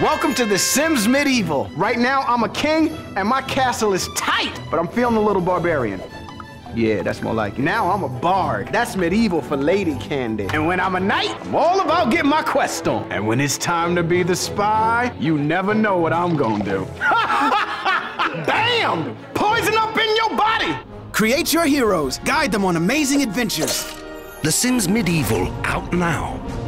Welcome to The Sims Medieval. Right now, I'm a king, and my castle is tight, but I'm feeling a little barbarian. Yeah, that's more like it. Now I'm a bard. That's medieval for Lady Candy. And when I'm a knight, I'm all about getting my quest on. And when it's time to be the spy, you never know what I'm gonna do. Bam! Poison up in your body! Create your heroes. Guide them on amazing adventures. The Sims Medieval, out now.